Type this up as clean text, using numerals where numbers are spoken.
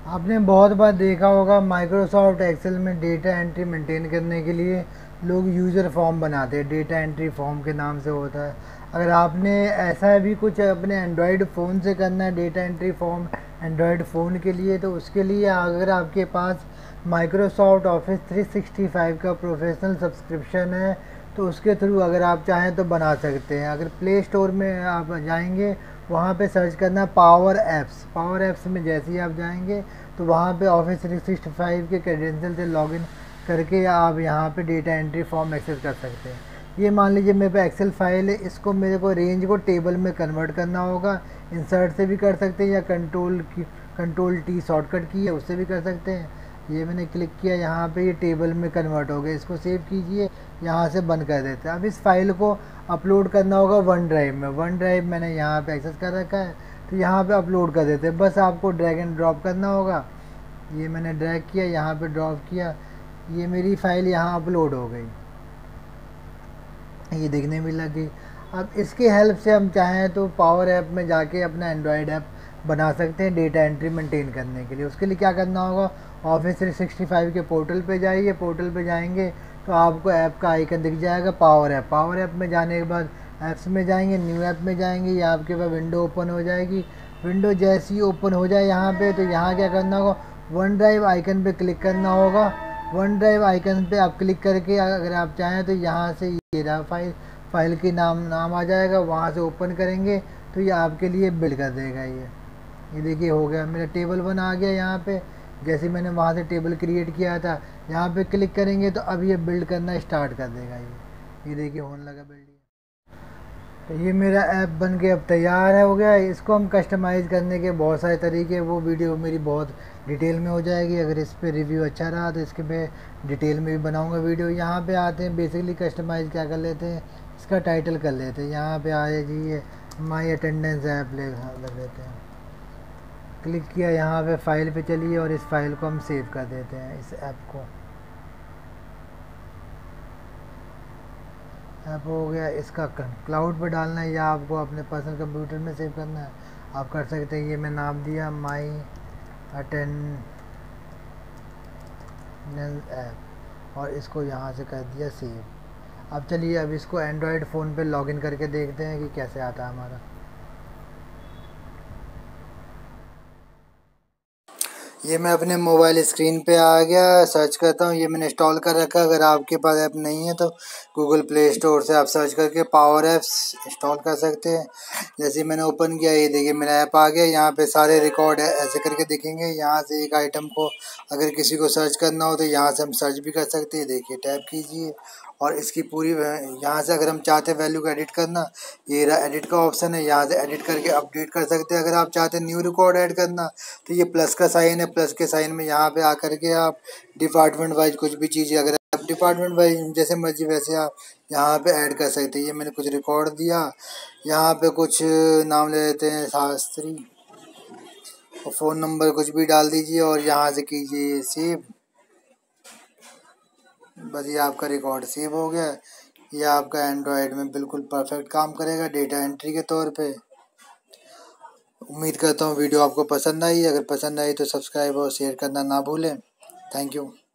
आपने बहुत बार देखा होगा माइक्रोसॉफ्ट एक्सेल में डेटा एंट्री मेंटेन करने के लिए लोग यूज़र फॉर्म बनाते हैं, डेटा एंट्री फॉर्म के नाम से होता है। अगर आपने ऐसा भी कुछ अपने एंड्रॉयड फ़ोन से करना है data entry form Android phone के लिए, तो उसके लिए अगर आपके पास माइक्रोसॉफ्ट ऑफिस 365 का प्रोफेशनल सब्सक्रिप्शन है तो उसके थ्रू अगर आप चाहें तो बना सकते हैं। अगर प्ले स्टोर में आप जाएंगे, वहाँ पे सर्च करना पावर ऐप्स में जैसे ही आप जाएंगे तो वहाँ पे ऑफिस 365 के क्रेडेंशियल से लॉगिन करके आप यहाँ पे डेटा एंट्री फॉर्म एक्सेस कर सकते हैं। ये मान लीजिए मेरे पे एक्सेल फाइल है, इसको मेरे को रेंज को टेबल में कन्वर्ट करना होगा। इंसर्ट से भी कर सकते हैं या कंट्रोल टी शॉर्टकट की है उससे भी कर सकते हैं। ये मैंने क्लिक किया, यहाँ पे ये टेबल में कन्वर्ट हो गया। इसको सेव कीजिए, यहाँ से बंद कर देते हैं। अब इस फाइल को अपलोड करना होगा वन ड्राइव में। वन ड्राइव मैंने यहाँ पे एक्सेस कर रखा है, तो यहाँ पे अपलोड कर देते हैं। बस आपको ड्रैग एंड ड्रॉप करना होगा। ये मैंने ड्रैग किया, यहाँ पे ड्रॉप किया, ये मेरी फ़ाइल यहाँ अपलोड हो गई, ये दिखने भी लग गई। अब इसकी हेल्प से हम चाहें तो पावर ऐप में जाके अपना एंड्रॉयड ऐप बना सकते हैं डेटा एंट्री मेंटेन करने के लिए। उसके लिए क्या करना होगा, ऑफिस 365 के पोर्टल पे जाइए। पोर्टल पे जाएंगे तो आपको ऐप का आइकन दिख जाएगा पावर ऐप में जाने के बाद ऐप्स में जाएंगे, न्यू ऐप में जाएंगे, ये आपके पास विंडो ओपन हो जाएगी। विंडो जैसी ही ओपन हो जाए यहाँ पे, तो यहाँ क्या करना होगा, वन ड्राइव आइकन पे क्लिक करना होगा। वन ड्राइव आइकन पे आप क्लिक करके अगर आप चाहें तो यहाँ से ये रहा फाइल की नाम आ जाएगा, वहाँ से ओपन करेंगे तो ये आपके लिए बिल्ड कर देगा। ये देखिए हो गया, मेरा टेबल वन आ गया यहाँ पे। जैसे मैंने वहाँ से टेबल क्रिएट किया था, यहाँ पे क्लिक करेंगे तो अब ये बिल्ड करना स्टार्ट कर देगा। ये देखिए होने लगा बिल्ड। तो ये मेरा ऐप बन के अब तैयार है, हो गया। इसको हम कस्टमाइज़ करने के बहुत सारे तरीके, वो वीडियो मेरी बहुत डिटेल में हो जाएगी। अगर इस पे रिव्यू अच्छा रहा तो इसके मैं डिटेल में भी बनाऊंगा वीडियो। यहाँ पे आते हैं, बेसिकली कस्टमाइज़ क्या कर लेते हैं, इसका टाइटल कर लेते हैं। यहाँ पे आए जी, ये माई अटेंडेंस ऐप लग लेते हैं। क्लिक किया, यहाँ पे फाइल पे चलिए और इस फाइल को हम सेव कर देते हैं, इस ऐप को। ऐप हो गया, इसका क्लाउड पे डालना है या आपको अपने पर्सनल कंप्यूटर में सेव करना है, आप कर सकते हैं। ये मैं नाम दिया माई अटेंडेंस ऐप और इसको यहाँ से कर दिया सेव। अब चलिए, अब इसको एंड्रॉयड फ़ोन पे लॉगिन करके देखते हैं कि कैसे आता है हमारा। ये मैं अपने मोबाइल स्क्रीन पे आ गया, सर्च करता हूँ। ये मैंने इंस्टॉल कर रखा है। अगर आपके पास ऐप नहीं है तो गूगल प्ले स्टोर से आप सर्च करके पावर ऐप्स इंस्टॉल कर सकते हैं। जैसे मैंने ओपन किया, ये देखिए मेरा ऐप आ गया। यहाँ पे सारे रिकॉर्ड है ऐसे करके दिखेंगे। यहाँ से एक आइटम को अगर किसी को सर्च करना हो तो यहाँ से हम सर्च भी कर सकते हैं। देखिए टैप कीजिए और इसकी पूरी यहाँ से अगर हम चाहते हैं वैल्यू को एडिट करना, ये रहा एडिट का ऑप्शन है। यहाँ से एडिट करके अपडेट कर सकते हैं। अगर आप चाहते हैं न्यू रिकॉर्ड ऐड करना तो ये प्लस का साइन है, प्लस के साइन में यहाँ पे आकर के आप डिपार्टमेंट वाइज कुछ भी चीज़ें अगर आप डिपार्टमेंट वाइज जैसे मर्जी वैसे आप यहाँ पे ऐड कर सकते हैं। ये मैंने कुछ रिकॉर्ड दिया, यहाँ पे कुछ नाम ले लेते हैं शास्त्री और फ़ोन नंबर कुछ भी डाल दीजिए और यहाँ से कीजिए सेव। बस ये आपका रिकॉर्ड सेव हो गया। ये आपका एंड्रॉयड में बिल्कुल परफेक्ट काम करेगा डेटा एंट्री के तौर पे। उम्मीद करता हूँ वीडियो आपको पसंद आई। अगर पसंद आई तो सब्सक्राइब और शेयर करना ना भूलें। Thank you.